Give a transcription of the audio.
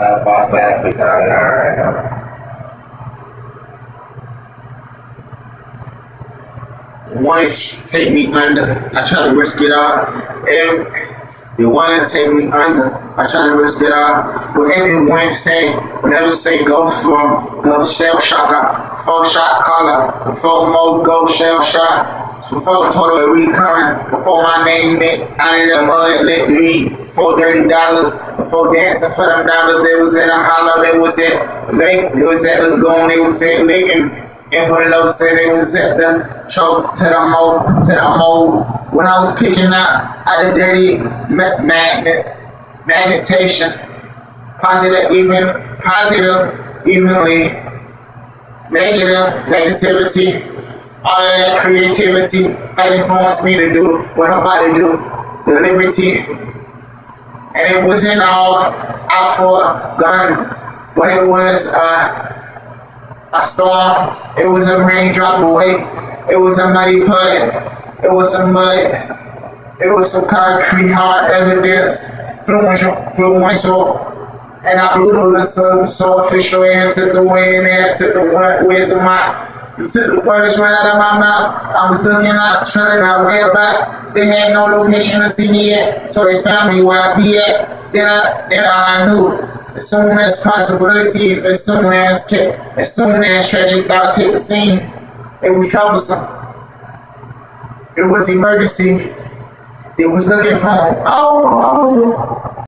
Once take me under, I try to risk it all. They wanna take me under, I try to risk it all. Whatever say go shell shocker, 4 shot caller, 4 more go shell shot, before total recurring, before my name lit, out of the mud lit me, $4 dirty, before dancing for them dollars, they was at a hollow, they was at Lake, they was at Lagoon, they was at Lincoln. Envelope said it was at the choke to the mold. When I was picking up out the dirty magnetation, positive, evenly, negativity, all of that creativity that influenced me to do what I'm about to do, the liberty. And it wasn't all out for a gun, but it was a storm, it was a raindrop away, it was a muddy puddle, it was some mud, it was some concrete hard evidence, influential, and I blew the so official air, took the wind air, took the wisdom out, took the words right out of my mouth. I was looking up, trying to not worry about, they had no location to see me yet, so they found me where I be at, then I knew. As soon as possibilities, as soon as tragic thoughts hit the scene, it was troublesome. It was emergency. It was looking for